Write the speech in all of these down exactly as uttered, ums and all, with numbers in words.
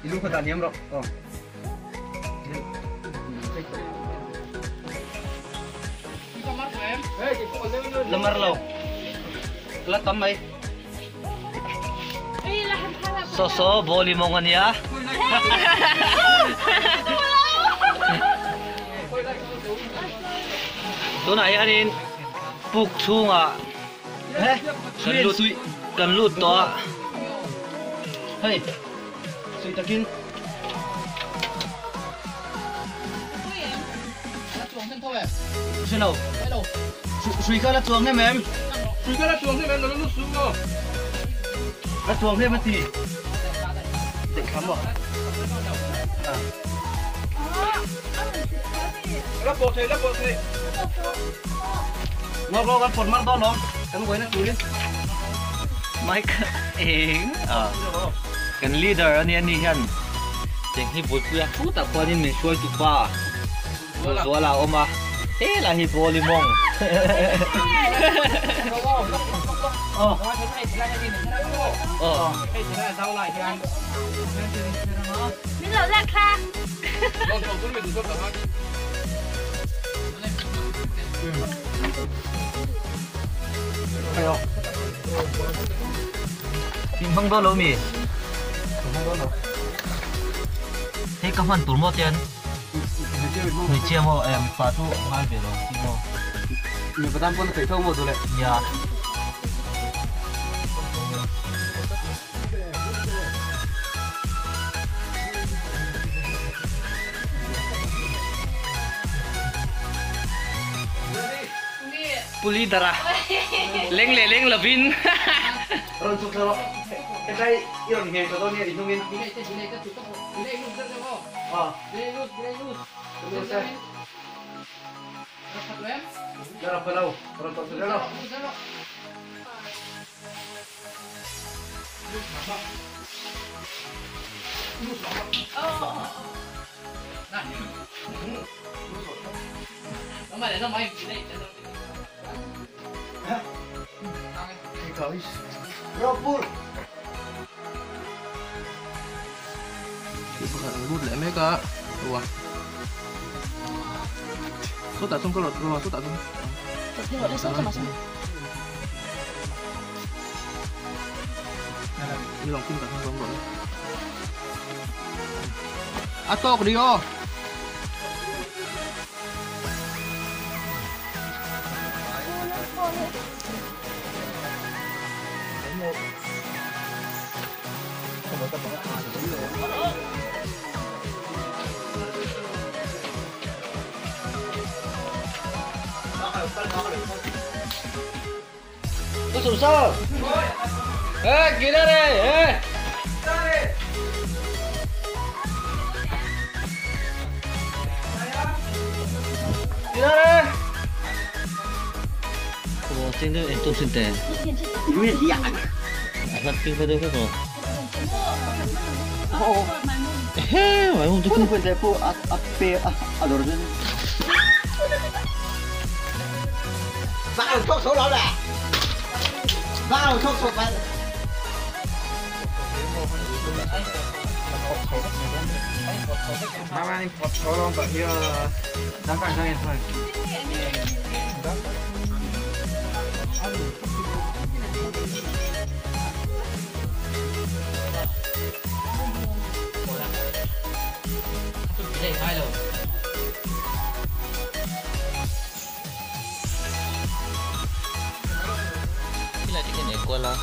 이런 거 다 니엠로. 어. Lemar lâu. Lát tắm mày. So so boli mongan ya. Chỗ này anh in bục chung à. Cần lụt cần lụt to. Hey. Suy ta kin. Suy nào. Suy khá là chuồng thêm em. Suy khá là chuồng thêm em nó lút xuống rồi. Là chuồng thêm mất gì? Định khám rồi. À. Lắp bộ thế, lắp bộ thế. Nó có cái phần mắt to nó. Cái quấy nó chú đi. Mike ing. À. Cái leader anh anh đi hen. Chính hi bột bia phút tập qua đi mình xuôi tụ qua. Rồi rồi là ôm à. Thế là hi bồ limong. Ờ. Ờ. Bây giờ ra kha. Hay không? Tìm không đó lâu mì. Thế các phần tủ một tiền. Người chia một em phá tu hai về rồi chi một. Người Việt Nam quân phải thâu một rồi đấy. Dạ. Puli darah. Leng le leng lebin. Ron suk salo. Cái đây iron nghe cho tôi nghe đi không nghe. À. Terus saya. Darah pelau. Ron suk salo. Nó mày để nó mày đây. Guys. Rapur. Bukan lút lại mấy cái. Ủa. Số tạ xuống có lột rồi, số tạ xuống. Nhưng mà đây sao cho mà sao? Đi lòng kim tạ xuống rồi. À to cái đi ô. Có sủng sao? Ê, kìa ra đây, ê. Kìa ra đây. Ủa, tên đó em tôm xin tè. Nguyên gì ạ? Thật kinh phải đâu hết rồi. Ồ. Hê, phải không? Tôi không phải phụ à à pe à à đồ đó. Vào chốt số đó nè. Vào chốt số vậy. Ba anh có có lòng tại kia đang cạnh sang em thôi. Đây hai rồi. Cái này cái này qua là.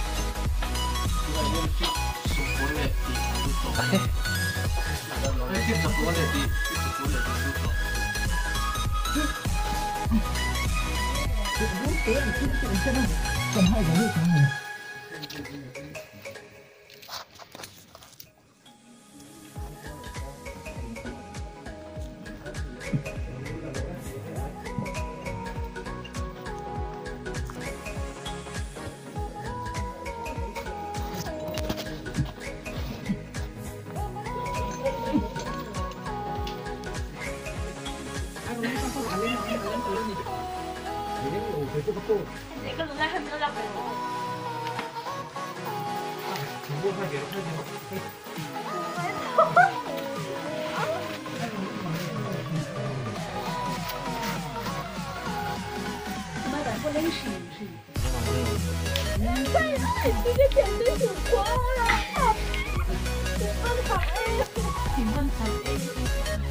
Cái lửa ra nó ra phải. Chúng mua hai cái hai cái. 你的点真主播啊！挺笨场 A， 挺笨场 A。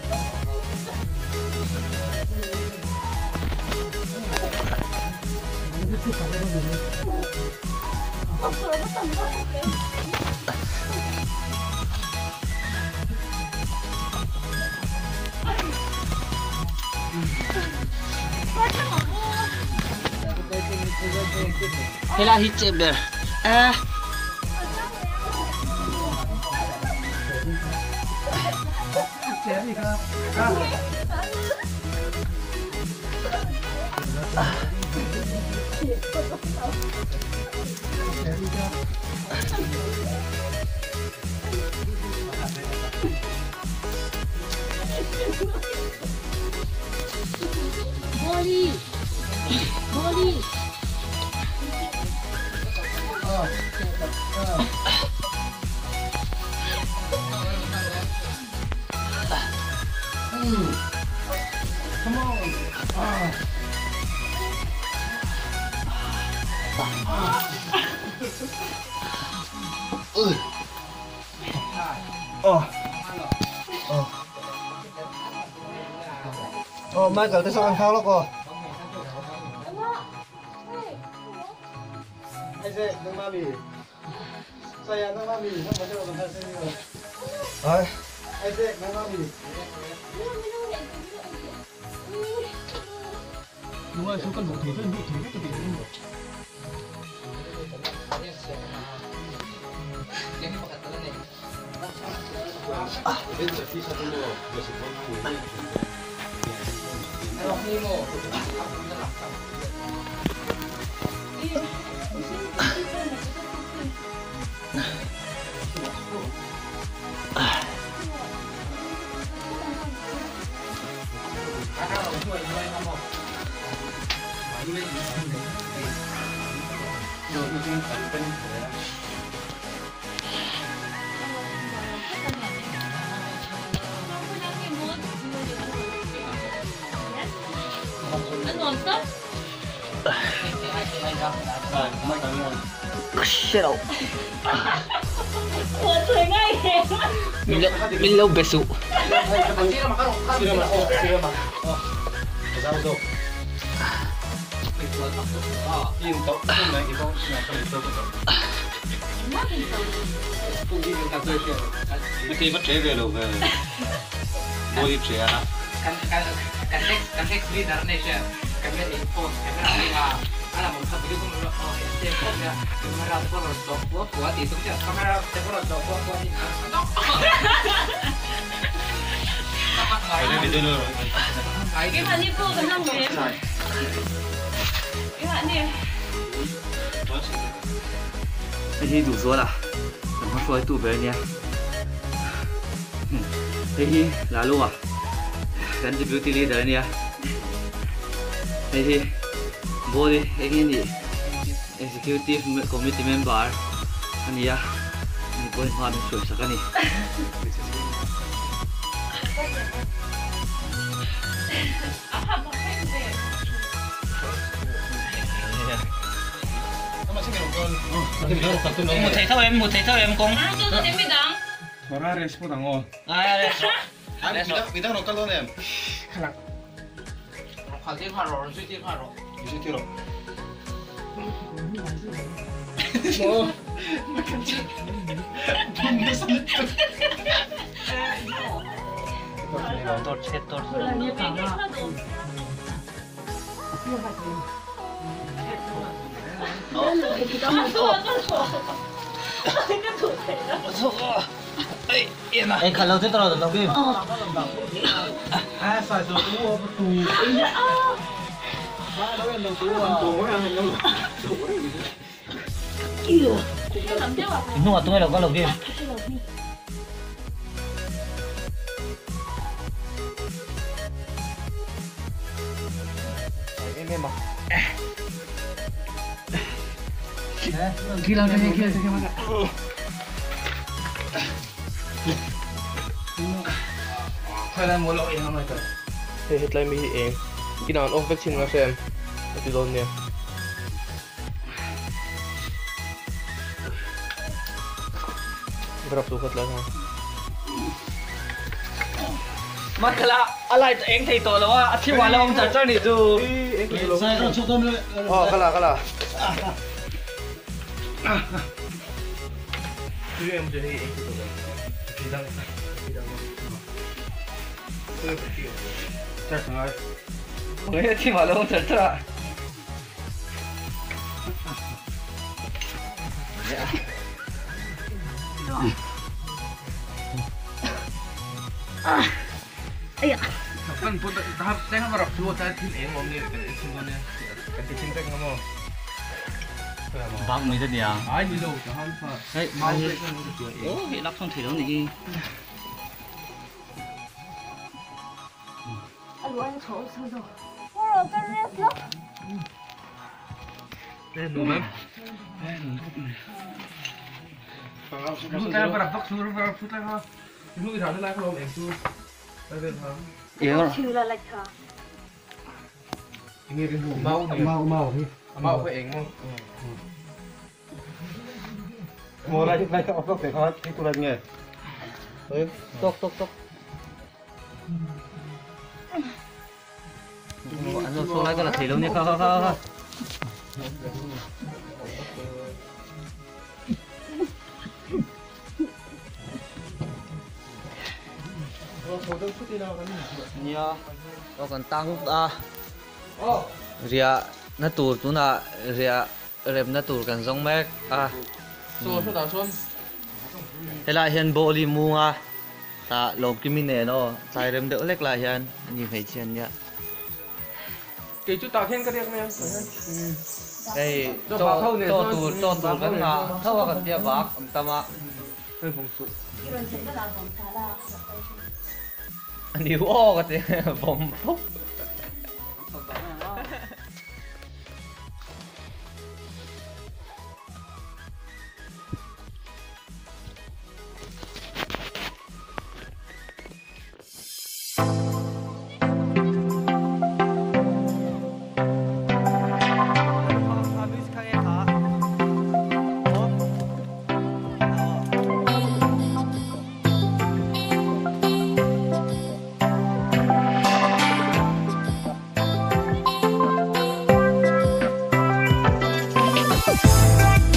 我舍不等到给。 Hela hicip dia. Ah. Boli, boli. Come on. Ah. Uh. Oh. Oh. Oh, Michael, tới sao ăn khao lắm cô? Anh sẽ nâng ba bì. Saya nâng ba bì, không có cho mình thay xe nhiều. Rồi, anh sẽ nâng ba bì. Đúng rồi, số cân bộ thế đơn vị thế rất là bình thường. Shit out. 我腿爱耶。 Milo Milo besu. Sila makan, sila makan. Oh, sila makan. Oh. Kasama daw. Ah, yung top, yung na ito, na ito ito. Cái mất chế về đâu về. Bôi chế à. Kan kan kan text kan text leader này chứ. Kan cái info, kan cái là ada mau satu itu menurut oh ya telepon ya kamera terus dok buat buat itu sih kamera terus dok buat buat ini Ini video dulu. 给把你做个那么给把你那些堵说了，怎么说堵别人呢？那些拉路啊，咱这 beauty leader 呢？那些 body 那些你 executive committee member อันนี้อ่ะนี่บริหารสวยสักอันนี้ một thầy thao em một thầy thao em con 아, 저도 됩니다. Marare sepotang oh. à đây Ada kita kita lokal tuh nem. khảo tiếp hòa rồi suy tiếp hòa rồi Bisa tiro. 또 채 또. Em khả lâu thế tao là đầu game. Ah, sai rồi đúng không? Tù. Ba đó em đầu tù à. Tù mới ăn hành đâu. Nhưng mà tôi là có đầu game. Em em mà. gila udah gila gila makan Thailand mua lỗi không này thật. Thì hết lại mình em khi nào ông vaccine nó xem thì đồn nè Berapa sukat lang ha? Makala, alay eng thầy tổ lo à, thi hoàn long chặt cho nị dù. Saya kan sudah mulai. Oh, kalah, kalah. Itu yang menjadi itu tuh. Bidang, bidang. Itu kecil. Cek sengaja. Người thi hoàn long chặt cho. Kan pun tahap saya kan berapa dua tahun ini yang ngomongin kan itu sebenarnya kan cinta ngomong. Bang mấy thế nhỉ? Ai đi đâu cho hắn phải. Đấy, Mau mai vậy con nó được Ồ, bị lắc xong thủy đâu nhỉ? Anh của anh chỗ sao rồi? Ủa, cái rét lắm. Đây đủ lắm. Lúc ta berapa waktu berapa putih ha? Lúc itu ada lagi kalau em tu. Đây đây ha. Iya. Chưa là lệch hả? Ini rindu mau nih. Mau mau ni. Mau phải em mau. Mau lagi lagi apa ke kau itu lagi ni. Ê, tốt tốt tốt. Anh rồi số lại cái là thủy luôn nha, không không không. Nya, có còn tăng à. Ria, nó tụt tu na, ria, rem nó tụt cần giống mẹ à. Số số đào xuân. Thế là hiện bộ đi mua à. Ta lồng kim min nè nó, sai rem đỡ lek lại hiện, như vậy chuyện nhá. Cái chút tao khen cái điếc này. Đây, Cho cho bà thâu này, cho cho- tụt cho bà tụt thâu cái này, ngà, cho- thâu cái tia bạc, ông ta mà. Hơi phong sụ. Iron sẽ rất là vòng khá là. Anh yêu ô cái tia bom phúc. Thank you.